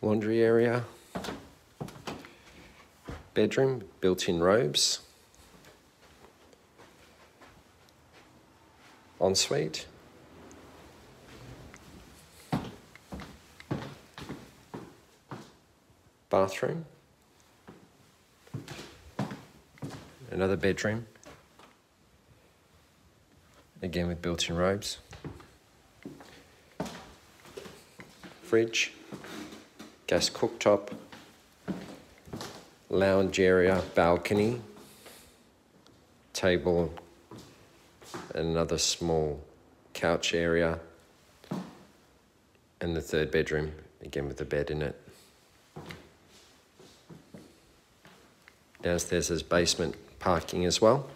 laundry area, bedroom, built-in robes, ensuite, bathroom, another bedroom, again with built-in robes, fridge, gas cooktop, lounge area, balcony, table, and another small couch area, and the third bedroom, again with a bed in it. Downstairs there's basement parking as well.